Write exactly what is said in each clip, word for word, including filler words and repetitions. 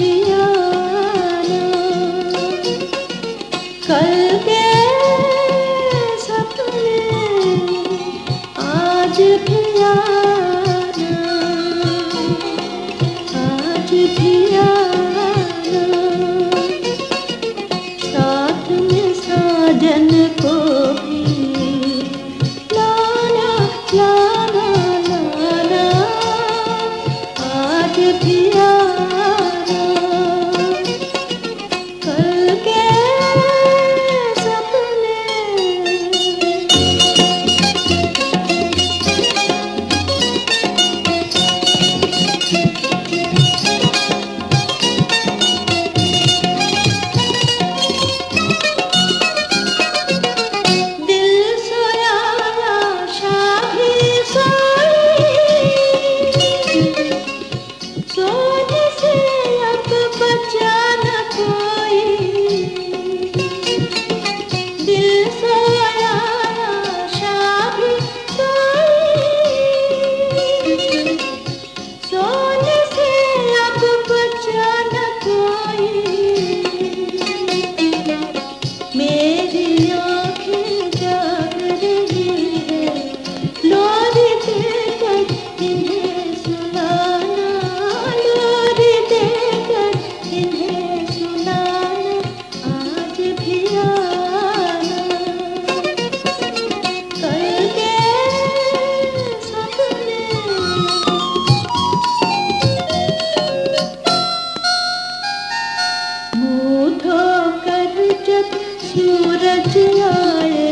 भी आना, कल के सपने आज भी आना, आज भी आना, साथ में साजन को भी लाना, लाना, लाना, आज भी आना, कल के सपने। सूरज आए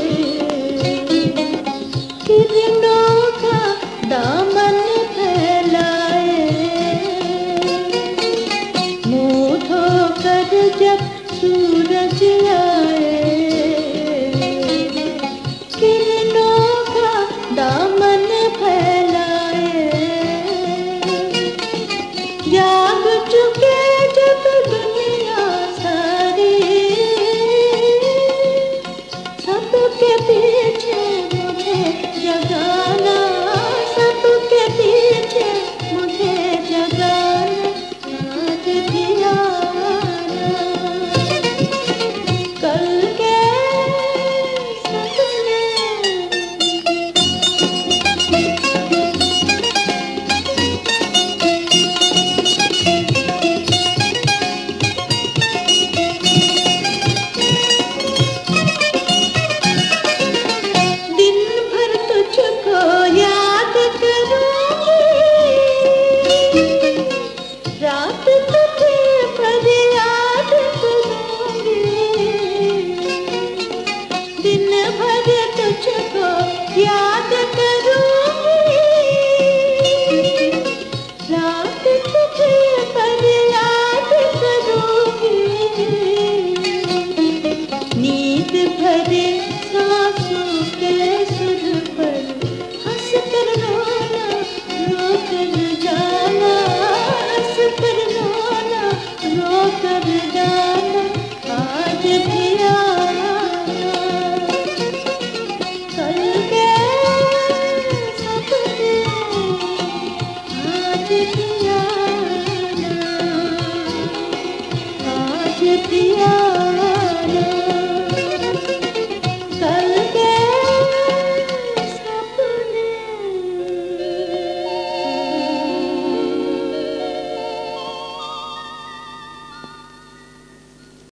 किरणों का दामन फैलाए, मुँह धोकर जब सूरज आए किरणों का दामन फैलाए, जाग चुके जब दुनिया सारी, सबके पीछे मुझे जगाना, सबके पीछे मुझे जगाना, आज भी आना, कल के सपने। रात तुझे पर याद करूंगी, दिन भर तुझको याद करूंगी, रात तुझे पर याद करूंगी, नींद भरे सांसों के सुर पर हंस कर रोना, रो कर जाना, पर रोना, रो कर जाना, आज भी आना, कल के सपने, आज भी आना, आज भी आना।